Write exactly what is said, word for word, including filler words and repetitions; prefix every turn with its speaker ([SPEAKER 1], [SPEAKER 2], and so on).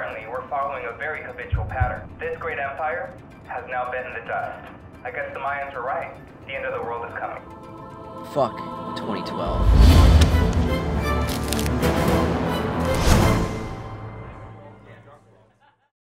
[SPEAKER 1] apparently we're following a very habitual pattern. This great empire has now bitten the dust. I guess the Mayans were right. The end of the world is coming.
[SPEAKER 2] Fuck twenty twelve.